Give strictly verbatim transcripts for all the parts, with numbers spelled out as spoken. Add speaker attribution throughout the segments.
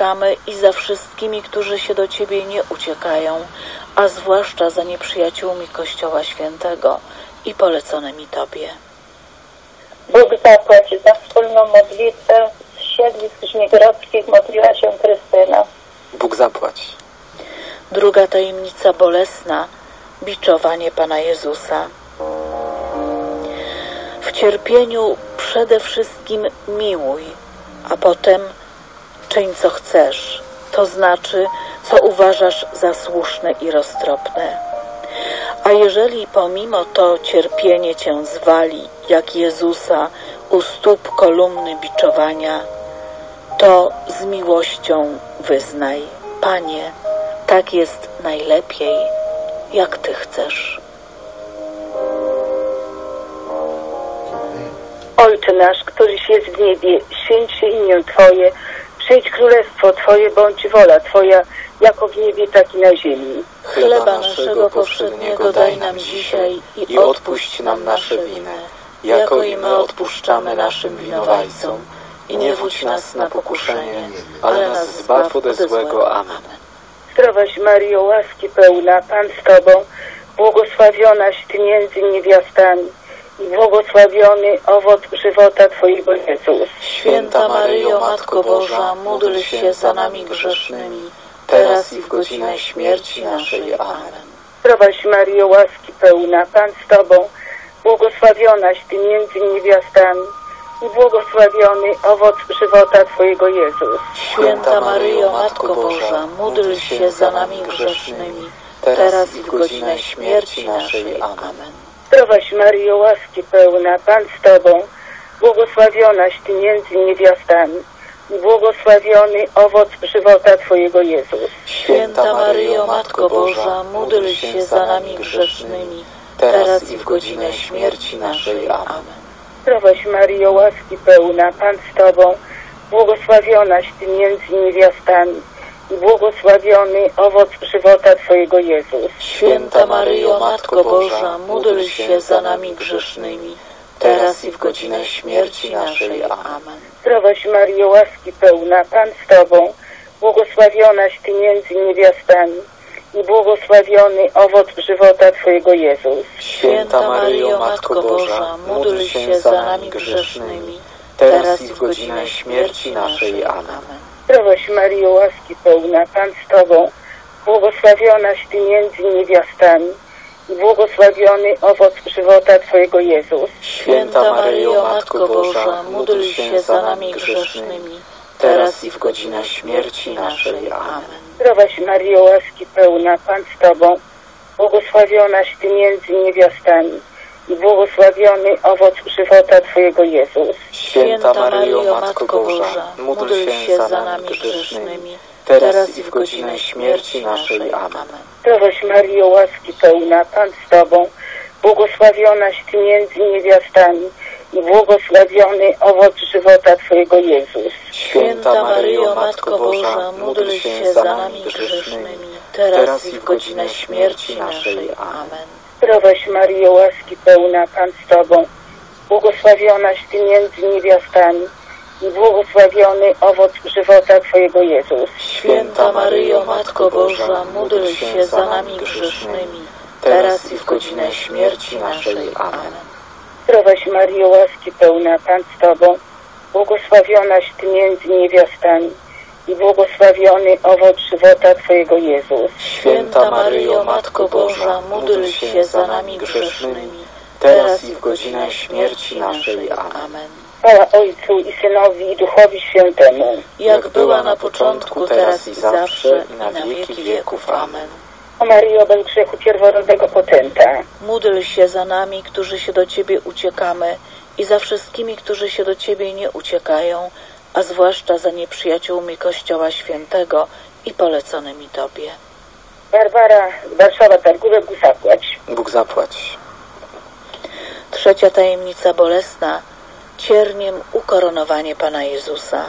Speaker 1: uciekamy i za wszystkimi, którzy się do Ciebie nie uciekają, a zwłaszcza za nieprzyjaciółmi Kościoła Świętego i poleconymi Tobie.
Speaker 2: Bóg zapłać za wspólną modlitwę z siedlisk żmigrodzkich modliła się Krystyna.
Speaker 3: Bóg zapłać.
Speaker 1: Druga tajemnica bolesna – biczowanie Pana Jezusa. W cierpieniu przede wszystkim miłuj, a potem czyń co chcesz, to znaczy co uważasz za słuszne i roztropne. A jeżeli pomimo to cierpienie Cię zwali, jak Jezusa u stóp kolumny biczowania, to z miłością wyznaj: Panie, tak jest najlepiej, jak Ty chcesz.
Speaker 2: Ojcze nasz, któryś jest w niebie, święć się imię Twoje, przyjdź królestwo Twoje, bądź wola Twoja, jako w niebie, tak i na ziemi.
Speaker 1: Chleba naszego powszedniego daj nam dzisiaj i odpuść nam nasze winy, jako i my odpuszczamy naszym winowajcom. I nie wódź nas na pokuszenie, ale nas zbaw ode złego. Amen.
Speaker 2: Zdrowaś Maryjo, łaski pełna, Pan z Tobą, błogosławionaś Ty między niewiastami i błogosławiony owoc żywota Twojego Jezus.
Speaker 1: Święta Maryjo, Matko Boża, módl się za nami grzesznymi, teraz i w godzinę śmierci naszej. Amen.
Speaker 2: Zdrowaś Maryjo, łaski pełna, Pan z Tobą, błogosławionaś Ty między niewiastami i błogosławiony owoc żywota Twojego Jezus.
Speaker 1: Święta Maryjo, Matko Boża, módl się za nami grzesznymi, teraz i w godzinę śmierci naszej. Amen.
Speaker 2: Zdrowaś Maryjo, łaski pełna, Pan z Tobą, błogosławionaś Ty między niewiastami i błogosławiony owoc żywota Twojego Jezus.
Speaker 1: Święta Maryjo, Matko Boża, módl się za nami grzesznymi, teraz i w godzinę śmierci naszej. Amen.
Speaker 2: Zdrowaś Maryjo, łaski pełna, Pan z Tobą, błogosławionaś Ty między niewiastami i błogosławiony owoc żywota Twojego Jezus.
Speaker 1: Święta Maryjo, Matko Boża, módl się za nami grzesznymi, teraz i w godzinę śmierci naszej. Amen.
Speaker 2: Zdrowaś Maryjo, łaski pełna, Pan z Tobą, błogosławionaś Ty między niewiastami i błogosławiony owoc żywota Twojego Jezus.
Speaker 1: Święta Maryjo, Matko Boża, módl się za nami grzesznymi, teraz i w godzinę śmierci naszej. Amen.
Speaker 2: Zdrowaś Maryjo, łaski pełna, Pan z Tobą, błogosławionaś Ty między niewiastami i błogosławiony owoc żywota Twojego Jezus.
Speaker 1: Święta Maryjo, Matko Boża, módl się za nami grzesznymi, teraz i w godzinę śmierci naszej. Amen.
Speaker 2: Zdrowaś Maryjo, łaski pełna, Pan z Tobą, błogosławionaś Ty między niewiastami i błogosławiony owoc żywota Twojego Jezus.
Speaker 1: Święta Maryjo, Matko Boża, módl się za nami grzesznymi, teraz i w godzinę śmierci naszej. Amen.
Speaker 2: Zdrowaś Maryjo, łaski pełna, Pan z Tobą, błogosławionaś Ty między niewiastami i błogosławiony owoc żywota Twojego Jezus.
Speaker 1: Święta Maryjo, Matko Boża, módl się za nami grzesznymi, teraz i w godzinę śmierci naszej. Amen.
Speaker 2: Zdrowaś Maryjo, łaski pełna, Pan z Tobą, błogosławionaś Ty między niewiastami i błogosławiony owoc żywota Twojego Jezus.
Speaker 1: Święta Maryjo, Matko Boża, módl się za nami grzesznymi, teraz i w godzinę śmierci naszej. Amen.
Speaker 2: Zdrowaś Maryjo, łaski pełna, Pan z Tobą, błogosławionaś Ty między niewiastami i błogosławiony owoc żywota Twojego Jezus.
Speaker 1: Święta Maryjo, Matko Boża, módl się za nami grzesznymi, teraz i w godzinę śmierci naszej. Amen.
Speaker 2: Chwała Ojcu i Synowi i Duchowi Świętemu,
Speaker 1: jak była na początku, teraz i zawsze, i na wieki wieków. Amen.
Speaker 2: O Maryjo, bez grzechu pierworodnego potęta,
Speaker 1: módl się za nami, którzy się do Ciebie uciekamy, i za wszystkimi, którzy się do Ciebie nie uciekają, a zwłaszcza za nieprzyjaciółmi Kościoła Świętego i poleconymi Tobie.
Speaker 2: Barbara, Warszawa, Targówek, Bóg zapłać.
Speaker 3: Bóg zapłać.
Speaker 1: Trzecia tajemnica bolesna, cierniem ukoronowanie Pana Jezusa.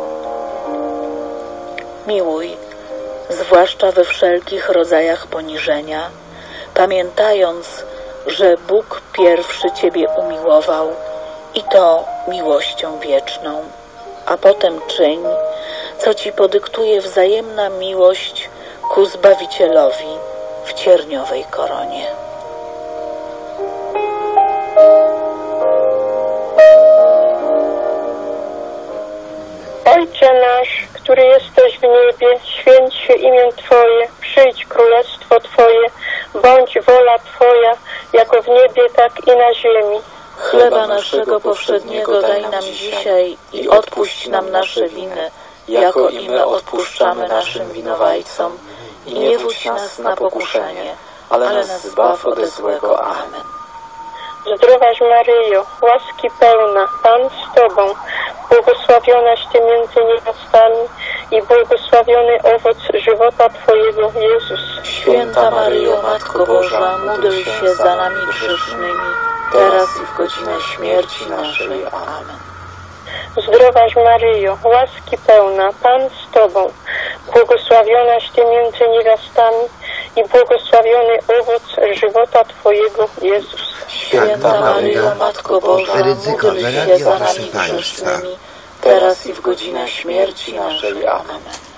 Speaker 1: Miłuj, zwłaszcza we wszelkich rodzajach poniżenia, pamiętając, że Bóg pierwszy Ciebie umiłował i to miłością wieczną, a potem czyń, co Ci podyktuje wzajemna miłość ku Zbawicielowi w cierniowej koronie.
Speaker 4: Ojcze nasz, który jesteś w niebie, święć się imię Twoje, przyjdź królestwo Twoje, bądź wola Twoja, jako w niebie, tak i na ziemi.
Speaker 1: Chleba naszego powszedniego daj nam dzisiaj i odpuść nam nasze winy, jako i my odpuszczamy naszym winowajcom. I nie wódź nas na pokuszenie, ale nas zbaw ode złego. Amen.
Speaker 4: Zdrowaś Maryjo, łaski pełna, Pan z Tobą, błogosławionaś Ty między niewiastami i błogosławiony owoc żywota Twojego, Jezus.
Speaker 1: Święta Maryjo, Matko Boża, módl się za nami grzesznymi, teraz i w godzinę śmierci naszej. Amen.
Speaker 4: Zdrowaś Maryjo, łaski pełna, Pan z Tobą, błogosławionaś Ty między niewiastami i błogosławiony owoc żywota Twojego, Jezus.
Speaker 1: Święta Maryjo, Matko Boża, módl się za nami grzesznymi, teraz i w godzinę śmierci naszej. Amen.